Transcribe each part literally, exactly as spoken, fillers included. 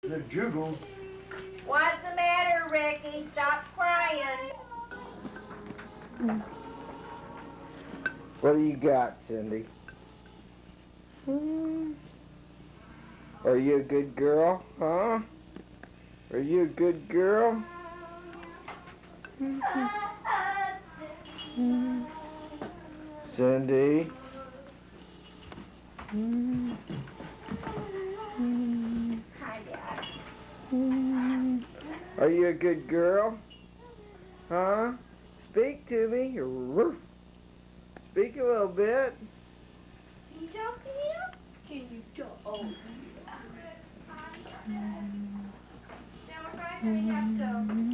The juggle. What's the matter, Ricky? Stop crying. What do you got, Cindy? Are you a good girl, huh? Are you a good girl? Cindy? Hi, Dad. Are you a good girl? Huh? Speak to me. Speak a little bit. Can you talk to him? Can you talk? Oh, yeah. Now we're trying to have to...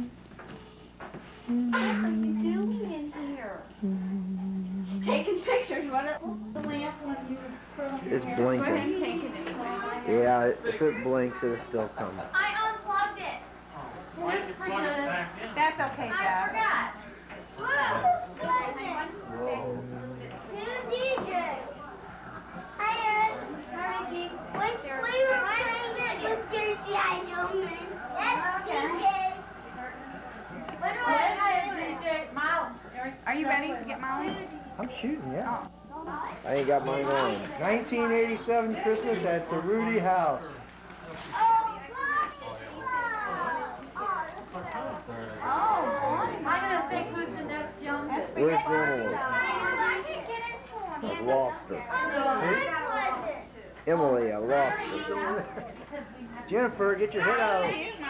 What are you doing in here? Taking pictures. What is the lamp when you from It's here? blinking. Go ahead and take it anyway. Yeah, if it blinks, it'll still come. I unplugged it. Why did you plug it back in? That's okay, Dad. I forgot. Whoa! Whoa. Who's D J? Hi, Eric. Hi, Ricky. Wait, we were playing that with G I. Joeman. That's D J. What do I do? D J. Molly. Are you ready to get Molly? I'm shooting, yeah. I ain't got mine on. nineteen eighty-seven Christmas at the Rudy House. Oh, I don't think who's the next youngest. Where's Emily? I can't get into I him. lost her. Emily, I lost her. Jennifer, get your head out.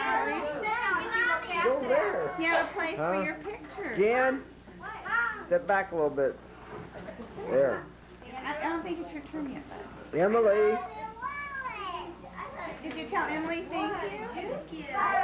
Go there. You have a place Huh? for your picture. Jen, step back a little bit. There. I I don't think it's your turn yet, though. Emily. Did you tell Emily thank you?